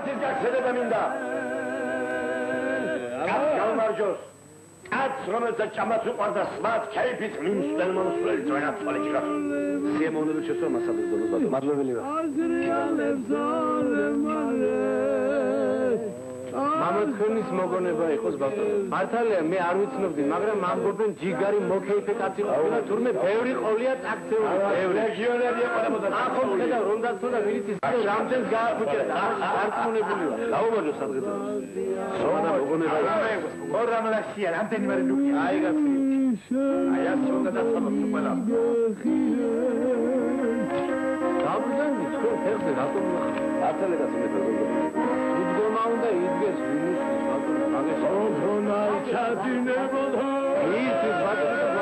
Artist gaksededim inda. Kat kalmarcos. Kat sromeza çamatı orada svat keypit Müslüman usulü joyat solicika. Siemonu da çöso masalı dolu badı. Madlo biliyor. Mamad Khirnis მოგონება იყოს ბატონო. მართალია მე არ ვიცნობდი, მაგრამ ამბობენ ჯიგარი მოკეიფე კაცი ყოფილა, თურმე ბევრი ყოლია წაქცეული. ბევრი რეგიონები ეყოლებოდა. ახლა ხედა რომ დაცოდა მილიციის რამდენს გააფუჭა, არწმუნებულიო. გაუმარჯოს სადღეცა. სონა მოგონება. ორამლაშია, რამდენიმე ლუკია. აი გასი. აი ასე უნდა დაწამოს ყველა. დაბრუნდი თქვენ ფეხზე რატომ აწელე გასმედა. Onda izgez gümüşsüz bakın. Ona çatine bol. İyisin bakın.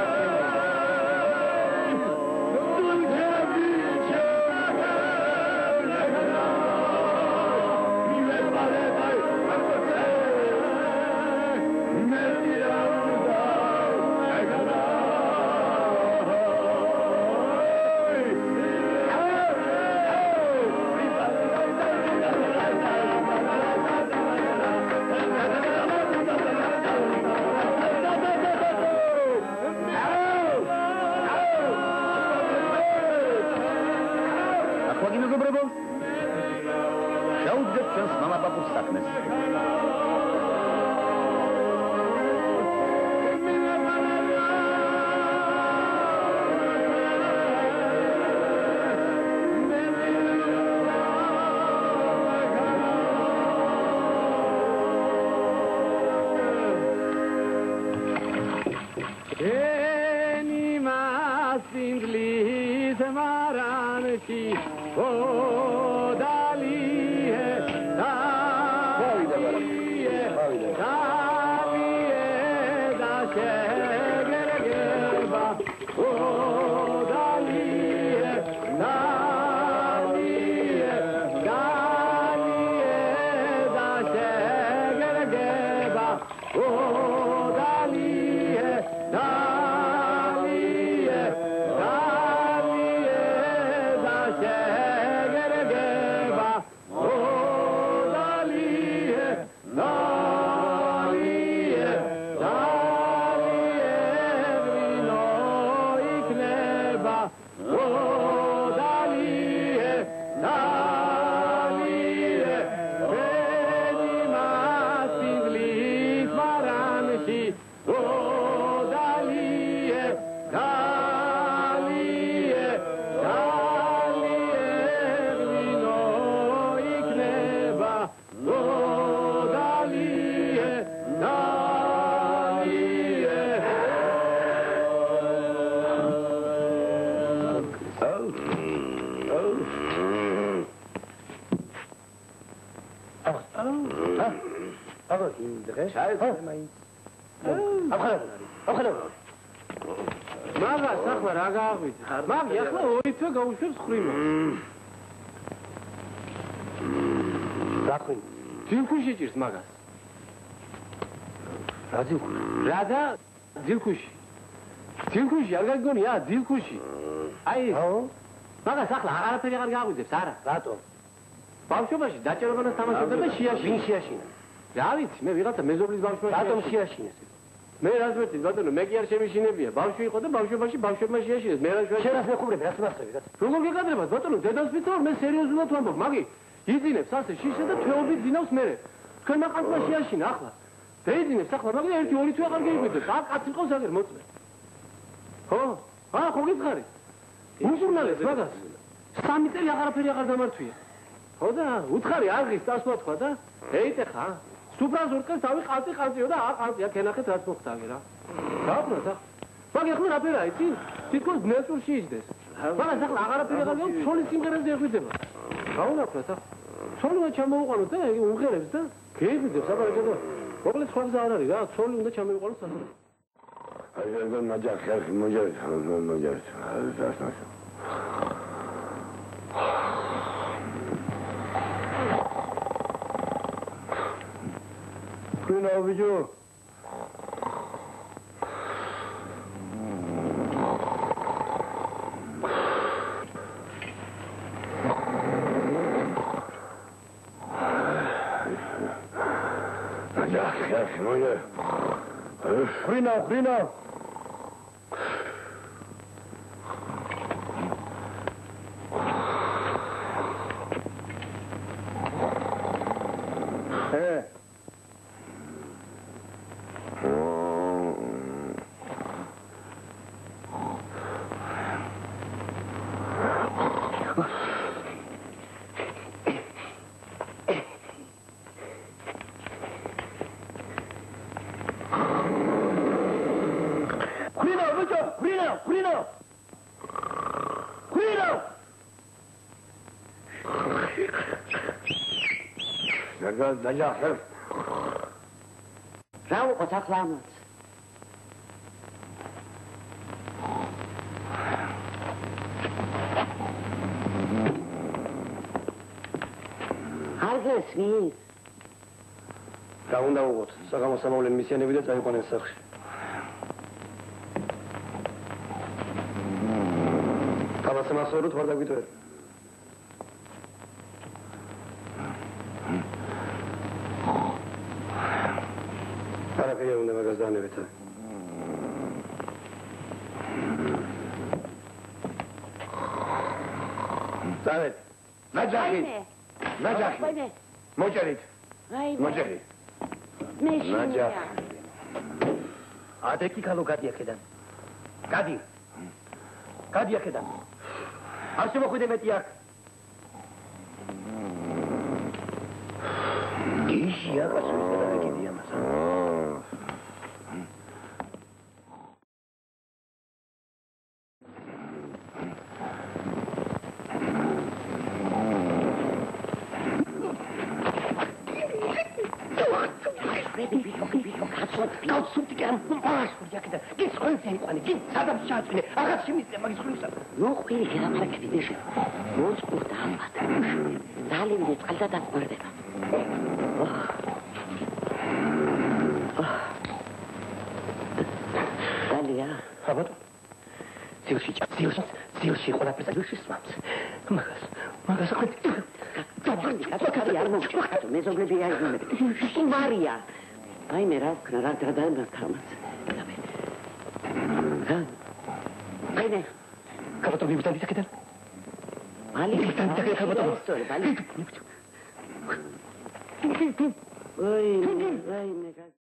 Rada dilkushi. Dilkushi, ar gagoni, ya, dilkushi. Ai. Maga sakhla, araperi ar gagudzebs, ara. Rato. Bavshobashi dacherobanas tamashabda da shiashi. Vin shiashina. Ra vitsi, me vიღაცა mezoblis bavshobაში. Ratom shiashines? Me ras vertis, batono, me ki ar shemishinebia. Bavshvi იყო და bavshobashi bavshobma shiashines. Me ras vertis. Shen ras mekhubrebi, ras makhrebi, rat. Როგორ გეკადრებათ, ბატონო, დედას ვიწევ, მე სერიოზულად ვამბობ, მაგი იძინებს ასე შიშე და თვეობით ძინავს მერე. თქვენ მაყანწმა შეაშინა ახლა. დაიძინებს ახლა, მაგრამ ერთი ორი თვე აღარ გეიგვიდეს. აქ კაცი ყავს აგერ მოწმე. ხო? ხო გითხარი. უზრუნალეს მაგას. 3 წელი აღარაფერი აღარ დამართვია. ხო და უთხარი არღის დასვა თქვა და ეიტე ხა. სუბრაზურკეს დავი ყანწიო და ყანწია ქენახეთ რაც მოხდაგე რა. დაბრუნდა ახლა. მაგ ახლა რაფერა იცი? თითქოს ნეწურში იჯდეს. მაგრამ ახლა აღარაფერი აღარ გაქვს, ჩოლის სიმღერაზე ეხვიდება. გაუნახოთ ახლა. ჩოლმა ჩამოუყანოთ და უმღერებს და გეიგვიძებს აბა და მოკლედ სხვა გზა არ არის რა, ჩოლი უნდა ჩამოიყვანოს ასე. აი გან მაჯახერ მოჯერ. Kuna video. ნაჯახი მოიე ხრინავ ნაჯახი რა უყოთ ახლა ამაც არ გესმის რა უნდა უყოთ საგამოსამოვლენ მისიანები და წაიყვანენ სახლში თამასემასოროთ ვარ დაგვიტოვე არაფერი არ უნდა მაგას დაანებეთ წავედ ნაჯახი მოჭერით მოჭერი ნაჯახი ადეკი ქალო გადი აქედან გადი აქედან არ შემოხვიდე მეტი აქ გიშია კაცო დაგეკიდი ამას მოყვილი გერამარაკები დეშე მოწყურდა ამბათა დალივდე წყალდა დაწმარდება დალია აბატო ძილში ყველაფერს ძილში სვამს მაგას ახლა კაცი არ მოვჭრა მეზობლები აიგონებ მარია აი მე რა ვქნა რა დამართავმაც აინე კაბატო ვიბდადი საკეთე მალი ვიბდადი კაბატო ოი მე